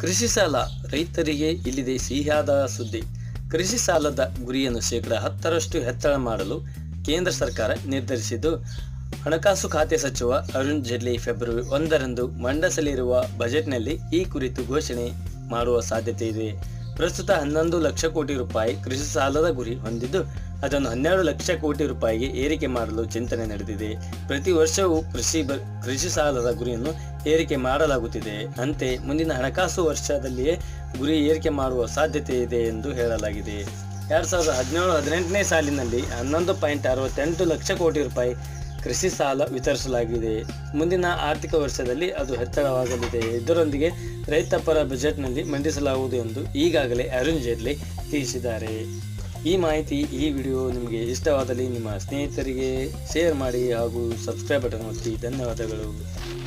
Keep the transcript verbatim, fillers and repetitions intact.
ಕೃಷಿ ಸಾಲ ರೈತರಿಗೆ ಇಲ್ಲಿದೆ ಸಿಹಿಯಾದ ಸುದ್ದಿ. ಕೃಷಿ ಸಾಲದ ಗುರಿಯನ್ನು ಶೇಕಡಾ ಹತ್ತರಷ್ಟು ಹೆಚ್ಚಳ ಮಾಡಲು ಕೇಂದ್ರ ಸರ್ಕಾರ ನಿರ್ಧರಿಸಿದ್ದು, ಹಣಕಾಸು ಖಾತೆ ಸಚಿವ ಅರುಣ್ ಜೇಟ್ಲಿ ಫೆಬ್ರವರಿ ಒಂದರಂದು ಮಂಡಿಸಲಿರುವ ಬಜೆಟ್ನಲ್ಲಿ ಈ ಕುರಿತು ಘೋಷಣೆ ಮಾಡುವ ಸಾಧ್ಯತೆ ಇದೆ. ಪ್ರಸ್ತುತ ಹನ್ನೊಂದು ಲಕ್ಷ ಕೋಟಿ ರೂಪಾಯಿ ಕೃಷಿ ಸಾಲದ ಗುರಿ ಹೊಂದಿದ್ದು, ಅದನ್ನು ಹನ್ನೆರಡು ಲಕ್ಷ ಕೋಟಿ ರೂಪಾಯಿಗೆ ಏರಿಕೆ ಮಾಡಲು ಚಿಂತನೆ ನಡೆದಿದೆ. ಪ್ರತಿ ವರ್ಷವೂ ಕೃಷಿ ಬ ಕೃಷಿ ಸಾಲದ ಗುರಿಯನ್ನು ಏರಿಕೆ ಮಾಡಲಾಗುತ್ತಿದೆ. ಅಂತೆ ಮುಂದಿನ ಹಣಕಾಸು ವರ್ಷದಲ್ಲಿಯೇ ಗುರಿ ಏರಿಕೆ ಮಾಡುವ ಸಾಧ್ಯತೆ ಇದೆ ಎಂದು ಹೇಳಲಾಗಿದೆ. ಎರಡು ಸಾವಿರದ ಹದಿನೇಳು ಹದಿನೆಂಟನೇ ಸಾಲಿನಲ್ಲಿ ಹನ್ನೊಂದು ಪಾಯಿಂಟ್ ಅರವತ್ತೆಂಟು ಲಕ್ಷ ಕೋಟಿ ರೂಪಾಯಿ ಕೃಷಿ ಸಾಲ ವಿತರಿಸಲಾಗಿದೆ. ಮುಂದಿನ ಆರ್ಥಿಕ ವರ್ಷದಲ್ಲಿ ಅದು ಹೆಚ್ಚಳವಾಗಲಿದೆ. ಇದರೊಂದಿಗೆ ರೈತಪರ ಬಜೆಟ್ನಲ್ಲಿ ಮಂಡಿಸಲಾಗುವುದು ಎಂದು ಈಗಾಗಲೇ ಅರುಣ್ ಜೇಟ್ಲಿ ತಿಳಿಸಿದ್ದಾರೆ. ಈ ಮಾಹಿತಿ, ಈ ವಿಡಿಯೋ ನಿಮಗೆ ಇಷ್ಟವಾದಲ್ಲಿ ನಿಮ್ಮ ಸ್ನೇಹಿತರಿಗೆ ಶೇರ್ ಮಾಡಿ ಹಾಗೂ ಸಬ್ಸ್ಕ್ರೈಬ್ ಬಟನ್ ಒತ್ತಿ. ಧನ್ಯವಾದಗಳು.